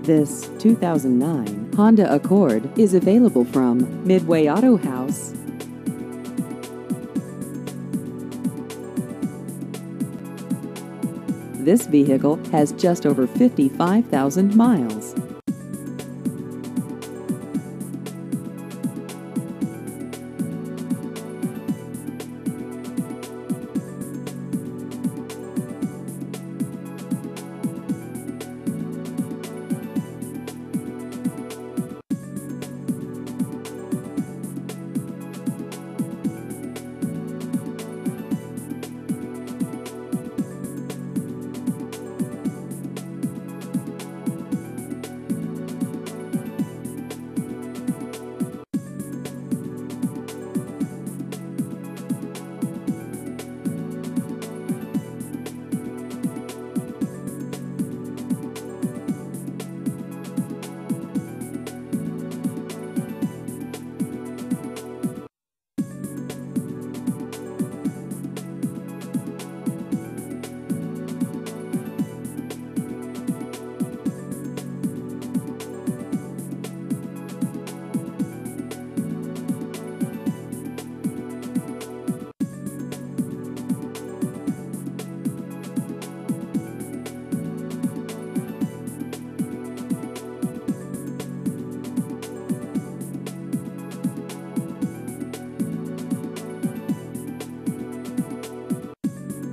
This 2009 Honda Accord is available from Midway Auto House. This vehicle has just over 55,000 miles.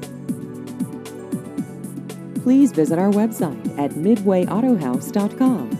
Please visit our website at midwayautohouse.com.